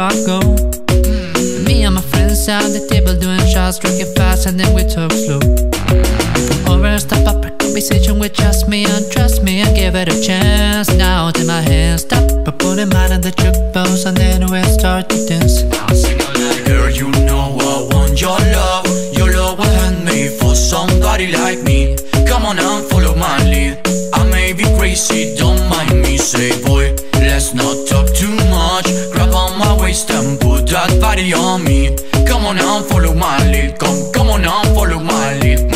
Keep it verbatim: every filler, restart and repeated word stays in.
I go. mm. Me and my friends at the table doing shots, drinking fast and then we talk slow. Come over, stop up a conversation with just me, and trust me and give it a chance. Now take my hand, stop, but put him out on the jukebox, and then we'll start to dance. Girl, you know I want your love. Your love will hand me for somebody like me. Come on and follow my lead. I may be crazy, don't mind me. Say boy, let's not talk too much. Grab on my waist and put that body on me. Come on and follow my lead. Come, come on and follow my lead.